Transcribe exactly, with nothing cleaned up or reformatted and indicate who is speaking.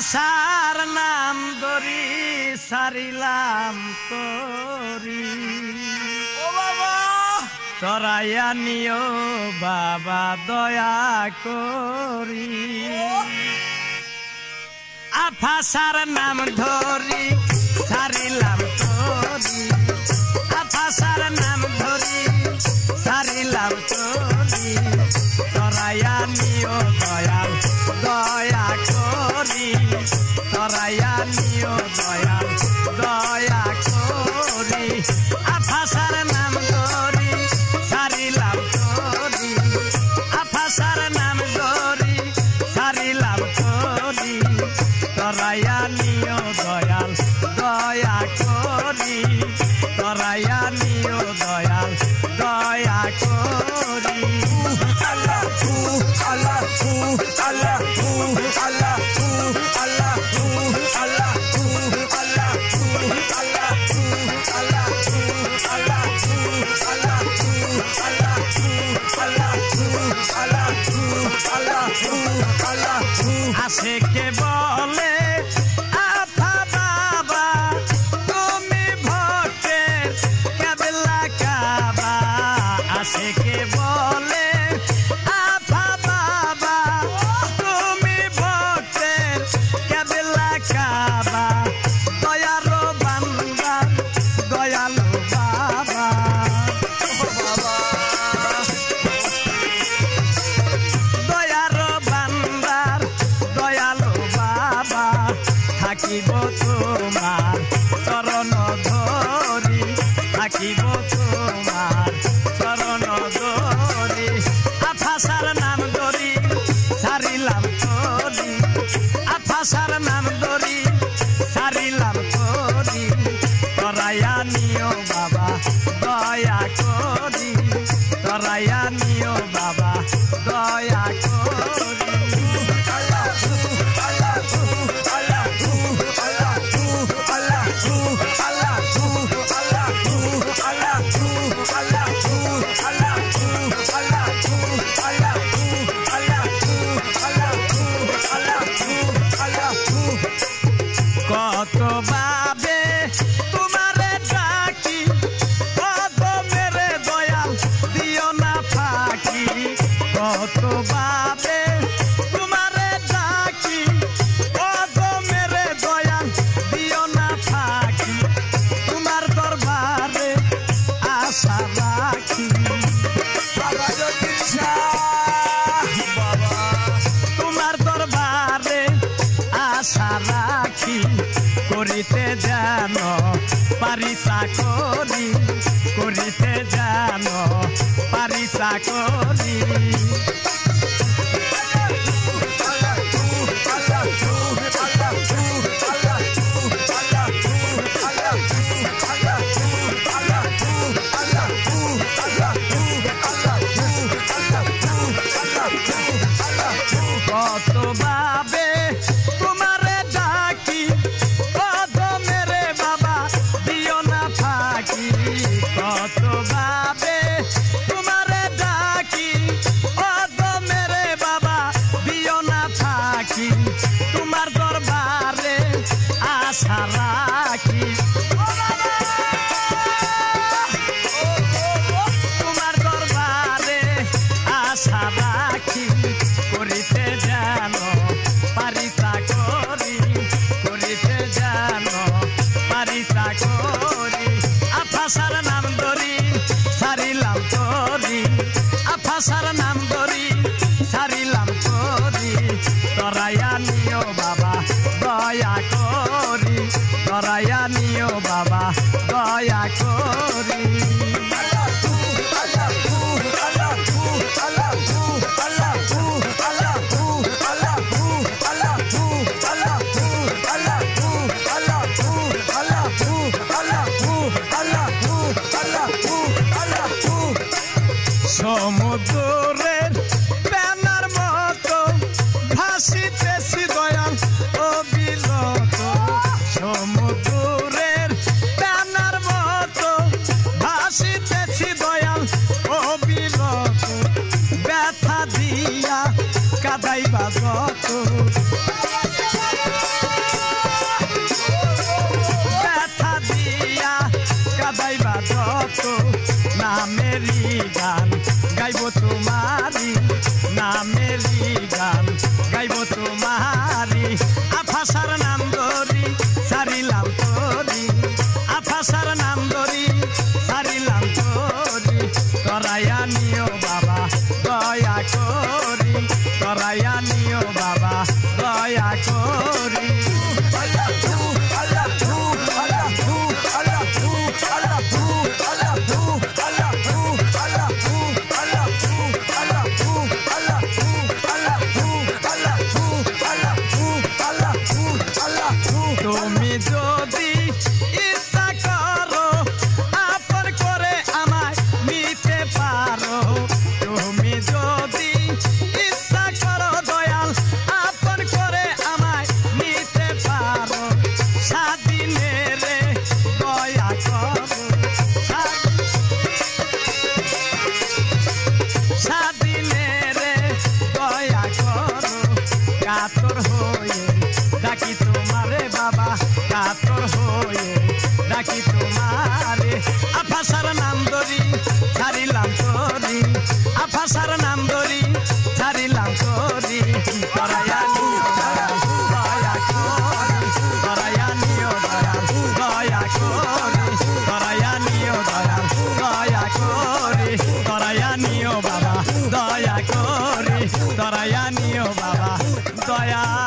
Speaker 1: আশার নাম ধরি সারিলাম তোরি
Speaker 2: ও বাবা
Speaker 1: তরাইয়া নিও বাবা দয়া করি আফাসার নাম ধরি সারিলাম তোরি আফাসার নাম ধরি সারিলাম তোরি তরাইয়া নিও দয়াল দয়া করি তরাইয়া নিও দয়াল দয়া করি আফাসার নাম ধরি সারিলাম তোরি আফাসার নাম ধরি সারিলাম তোরি তরাইয়া নিও দয়াল দয়া করি তরাইয়া নিও দয়াল দয়া করি
Speaker 2: আল্লাহ আল্লাহ আল্লাহ আল্লাহ আল্লাহ আল্লাহ আল্লাহ
Speaker 1: আসে কে বলে আফা বাবা তুমি ভক্তের কেবলা কাবা আসে কে বলে আফা বাবা তুমি ভক্তের কেবলা কাবা দয়ালো বান্দার দয়ালো বাবা থাকিব তোমার চরণ ধরি থাকিব তোমার চরণ ধরি আফাসার নাম ধরি সারিলাম তোরি আফাসার নাম ধরি সারিলাম তোরি তরাইয়া নিও বাবা দয়া করি তরাইয়া নিও বাবা দয়া করি কত বাবে তোমারে ডাকি কত মেরে দয়াল দিও না ফাঁকি কত বাবে তোমারে ডাকি কত মেরে দয়াল দিও না ফাঁকি তোমার দরবারে আশা রাখি
Speaker 2: বাবা জ্যোতিষা
Speaker 1: বাবা তোমার দরবারে আশা রাখি করিতে জানো পারিসা করি করিতে জানো পারিসা করি কত বাবে তোমারে ডাকি কত মেরে বাবা দিও না ফাঁকি কত বাবে তোমারে ডাকি কত মেরে বাবা দিও না ফাঁকি তোমার দরবারে আশা রাখি তোমার দরবারে আশা রাখি করিতে জানো পারিসা করি করিতে জানো পারিসা করি আফাসার নাম ধরি সারিলাম তোরি আফাসার নাম ধরি সারিলাম তোরি তরাইয়া নিও বাবা দয়া করি তরাইয়া নিও বাবা দয়া করি সমুদ্রের ব্যানার মতো ভাসিতেছি দয়াল অবিরত সমুদ্রের ব্যানার মতো ভাসিতেছি দয়াল অবিরত ব্যথা দিয়া কাদাইবা যত নামেরি গান গাইব তোমারি নামেরি গান গাইব তোমারি আফাসার নাম ধরি সারিলাম তোরি আফাসার নাম ধরি সারিলাম তোরি করাইয়া নিও বাবা দয়া করি করাইয়া নিও বাবা দয়া করি তুমি যদি ইচ্ছা করো আপন করে আমায় নিতে পারো তুমি যদি ইচ্ছা করো দয়াল আপন করে আমায় নিতে পারো স্বাধীনে রে দয়া করো স্বাধীনে রে দয়া করো কাতর হয়ে ডাকি তোমারে বাবা কাতর হয়ে ডাকি তোমারে আফাসার নাম ধরি ছাড়িলাম তোরি আফাসার নাম ধরি ছাড়িলাম তোরি করাইয়া নিও দয়া করি করাইয়া নিও দয়া করি করাইয়া নিও দয়া দয়া করি করাইয়া নিও বাবা দয়া করি করাইয়া নিও বাবা দয়া